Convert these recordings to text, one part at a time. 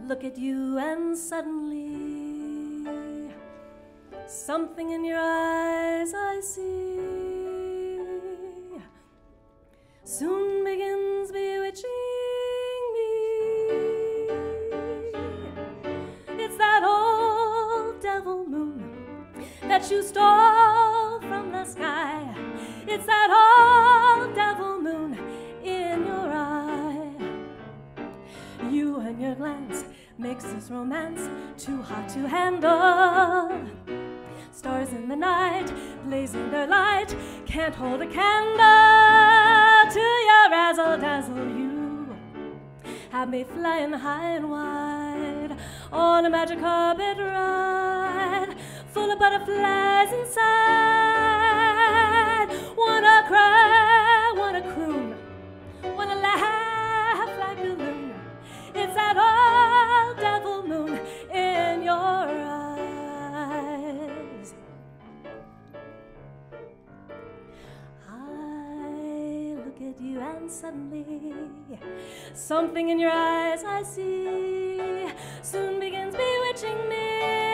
look at you and suddenly something in your eyes I see soon begins bewitching me. It's that old devil moon that you stole from the sky. It's that old devil moon in your eye. You and your glance makes this romance too hot to handle. Stars in the night, blazing their light, can't hold a candle to your razzle-dazzle. You have me flying high and wide on a magic carpet ride, full of butterflies inside. Wanna cry, wanna croon, wanna laugh like a loon. It's that old devil moon in your eyes. I look at you and suddenly something in your eyes I see soon begins bewitching me.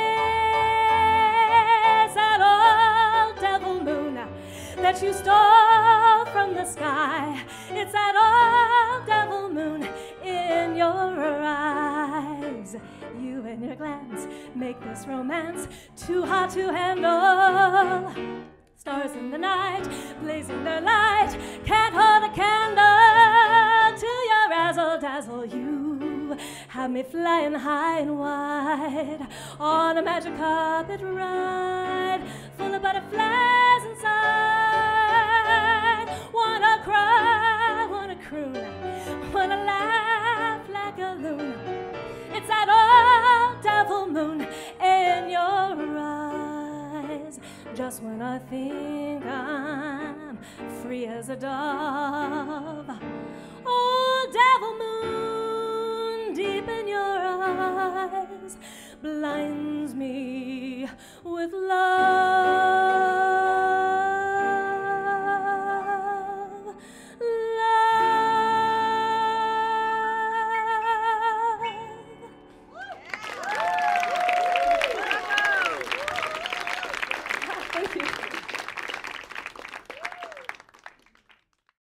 It's that old devil moon that you stole from the sky. It's that old devil moon in your eyes. You and your glance make this romance too hot to handle. Stars in the night, blazing their light, can't hold a candle to your razzle-dazzle. You have me flying high and wide on a magic carpet ride, full of butterflies inside. Wanna cry, wanna croon, wanna laugh like a loon. It's that old devil moon in your eyes. Just when I think I'm free as a dove, old devil moon deep in your eyes, blind